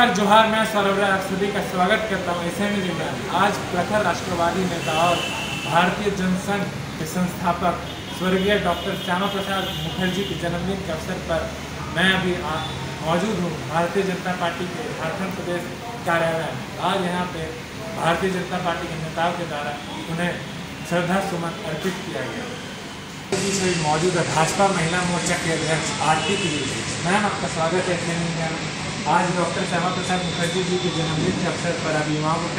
नमस्कार जोहार, मैं सौरभ राय आप सभी का स्वागत करता हूँ एसएमई जिम्मेदार। आज प्रखर राष्ट्रवादी नेता और भारतीय जनसंघ के संस्थापक स्वर्गीय डॉक्टर श्यामा प्रसाद मुखर्जी के जन्मदिन के अवसर पर मैं अभी मौजूद हूँ भारतीय जनता पार्टी के झारखंड प्रदेश कार्यालय। आज यहाँ पे भारतीय जनता पार्टी के नेताओं के द्वारा उन्हें श्रद्धा सुमन अर्पित किया गया। सभी मौजूद है भाजपा महिला मोर्चा के अध्यक्ष आरती की। मैम, आपका स्वागत है एसएमई में। आज डॉक्टर श्यामा प्रसाद मुखर्जी जी के जन्मदिन के अवसर पर आप युवाओं को क्या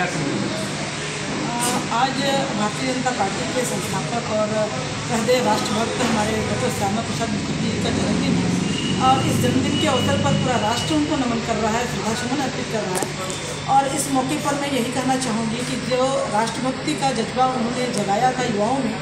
संदेश? आज भारतीय जनता पार्टी के संस्थापक और हृदय राष्ट्रभक्त हमारे डॉक्टर श्यामा प्रसाद मुखर्जी जी का जन्मदिन है और इस जन्मदिन के अवसर पर पूरा राष्ट्र उनको नमन कर रहा है, श्रद्धासुमन अर्पित कर रहा है। और इस मौके पर मैं यही कहना चाहूँगी कि जो राष्ट्रभक्ति का जज्बा उन्होंने जगाया था युवाओं में,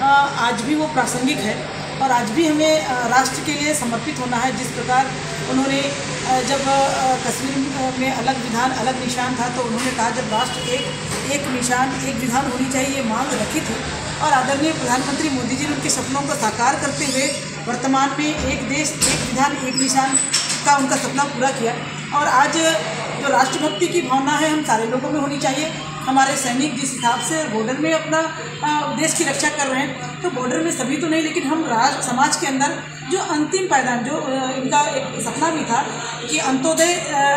आज भी वो प्रासंगिक है और आज भी हमें राष्ट्र के लिए समर्पित होना है। जिस प्रकार उन्होंने जब कश्मीर में अलग विधान अलग निशान था तो उन्होंने कहा जब राष्ट्र एक निशान एक विधान होनी चाहिए, ये मांग रखी थी। और आदरणीय प्रधानमंत्री मोदी जी ने उनके सपनों को साकार करते हुए वर्तमान में एक देश एक विधान एक निशान का उनका सपना पूरा किया। और आज जो राष्ट्रभक्ति की भावना है हम सारे लोगों में होनी चाहिए। हमारे सैनिक जिस हिसाब से बॉर्डर में अपना देश की रक्षा कर रहे हैं, तो बॉर्डर में सभी तो नहीं, लेकिन हम राष्ट्र समाज के अंदर जो अंतिम पायदान जो इनका एक सपना भी था कि अंत्योदय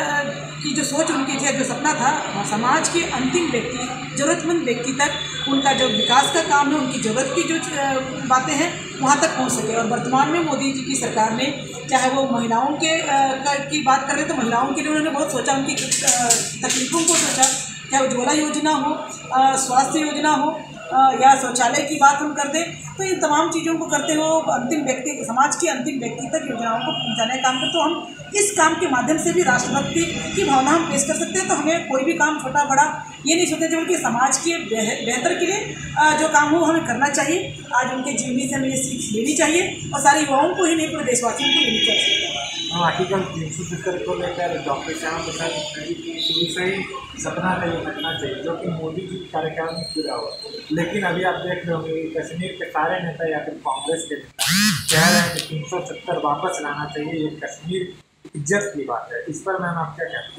की जो सोच उनकी थी, जो सपना था समाज के अंतिम व्यक्ति ज़रूरतमंद व्यक्ति तक उनका जो विकास का काम है, उनकी ज़रूरत की जो बातें हैं वहाँ तक पहुँच सके। और वर्तमान में मोदी जी की सरकार ने, चाहे वो महिलाओं के की बात करें तो महिलाओं के लिए उन्होंने बहुत सोचा, उनकी तकलीफ़ों को सोचा, चाहे उज्ज्वला योजना हो, स्वास्थ्य योजना हो या शौचालय की बात हम कर दें, तो इन तमाम चीज़ों को करते हुए अंतिम व्यक्ति समाज के अंतिम व्यक्ति तक योजनाओं को पहुंचाने का काम करते। तो हम इस काम के माध्यम से भी राष्ट्रभक्ति की भावना हम पेश कर सकते हैं। तो हमें कोई भी काम छोटा बड़ा ये नहीं सोचना चाहिए, बल्कि समाज के बेहतर के लिए जो काम हो हमें करना चाहिए। आज उनके जीवनी से हमें ये सीख लेनी चाहिए और सारे युवाओं को ही नहीं, पूरे देशवासियों को लेनी चाहिए। आर्टिकल 370 को लेकर डॉक्टर श्यामा प्रसाद मुखर्जी की शुरू से ही सपना था ये करना चाहिए, जो कि मोदी जी के कार्यकाल में पूरा हुआ। लेकिन अभी आप देख रहे होंगे कश्मीर के सारे नेता या फिर कांग्रेस के नेता कह रहे हैं कि 370 वापस लाना चाहिए, ये कश्मीर इज्जत की बात है। इस पर मैम आप क्या कहते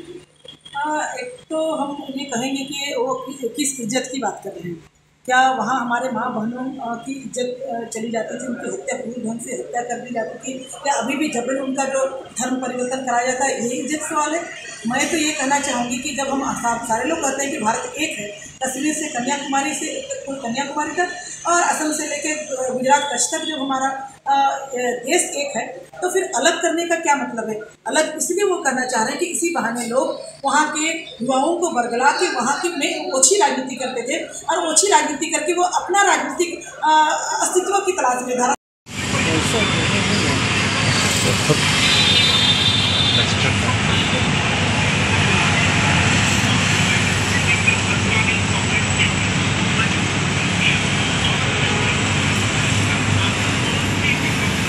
हैं? एक तो हम ये कहेंगे कि वो किस इज्जत की बात कर रहे हैं। क्या वहाँ हमारे माँ बहनों की इज्जत चली जाती थी, उनकी हत्या पूरी ढंग से हत्या कर दी जाती थी? क्या अभी भी जबरन उनका जो धर्म परिवर्तन कराया जाता है, ये इज्जत सवाल है? मैं तो ये कहना चाहूँगी कि जब हम सारे लोग कहते हैं कि भारत एक है, कश्मीर से कन्याकुमारी तक और असम से लेकर गुजरात कच्छ तक जो हमारा देश एक है, तो फिर अलग करने का क्या मतलब है? अलग इसलिए वो करना चाह रहे हैं कि इसी बहाने लोग वहाँ के युवाओं को बरगला के वहाँ की में ओछी राजनीति करते थे और ओछी राजनीति करके वो अपना राजनीतिक अस्तित्व की तलाश में धारा।